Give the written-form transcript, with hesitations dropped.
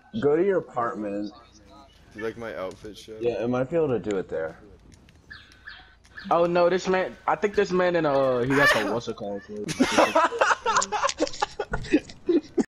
Go to your apartment. Do you like my outfit, Chef? Yeah, I might be able to do it there. Oh no, this man. I think this man in he got the what's it called?